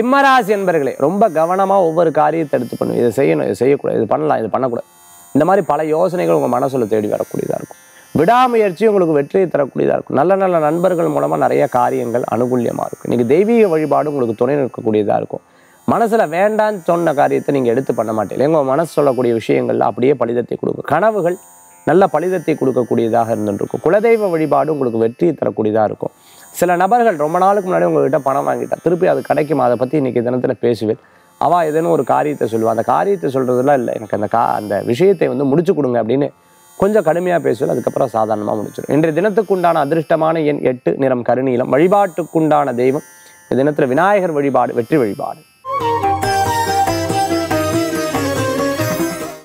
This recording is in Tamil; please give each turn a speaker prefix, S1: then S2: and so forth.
S1: சிம்மராசி என்பர்களே ரொம்ப கவனமாக ஒவ்வொரு காரியத்தை எடுத்து பண்ணும். இதை செய்யணும், இதை செய்யக்கூடாது, இது பண்ணலாம், இது பண்ணக்கூடாது. இந்த மாதிரி பல யோசனைகள் உங்கள் மனசில் தேடி வரக்கூடியதாக இருக்கும். விடாமுயற்சி உங்களுக்கு வெற்றியை தரக்கூடியதாக இருக்கும். நல்ல நல்ல நண்பர்கள் மூலமாக நிறைய காரியங்கள் அனுகூல்யமாக இருக்கும். இன்றைக்கி தெய்வீக வழிபாடு உங்களுக்கு துணை நிற்கக்கூடியதாக இருக்கும். மனசில் வேண்டான்னு சொன்ன காரியத்தை நீங்கள் எடுத்து பண்ண மாட்டீங்க. உங்கள் மனசு சொல்லக்கூடிய விஷயங்கள்ல அப்படியே பலிதத்தை கொடுக்கும். கனவுகள் நல்ல பலிதத்தை கொடுக்கக்கூடியதாக இருந்துருக்கும். குலதெய்வ வழிபாடு உங்களுக்கு வெற்றியை தரக்கூடியதாக இருக்கும். சில நபர்கள் ரொம்ப நாளுக்கு முன்னாடி உங்கள்கிட்ட பணம் வாங்கிட்டா திருப்பி அது கிடைக்குமா, அதை பற்றி இன்றைக்கி தினத்தில் பேசுவேன். அவள் ஏதேனும் ஒரு காரியத்தை சொல்லுவாள். அந்த காரியத்தை சொல்கிறதுலாம் இல்லை, எனக்கு அந்த விஷயத்தை முடிச்சு கொடுங்க அப்படின்னு கொஞ்சம் கடுமையாக பேசுவேன். அதுக்கப்புறம் சாதாரணமாக முடிச்சிடும். இன்றைய தினத்துக்குண்டான அதிர்ஷ்டமான எண் 8, நிறம் கருநீலம். வழிபாட்டுக்குண்டான தெய்வம் இந்த தினத்தில் விநாயகர் வழிபாடு வெற்றி வழிபாடு.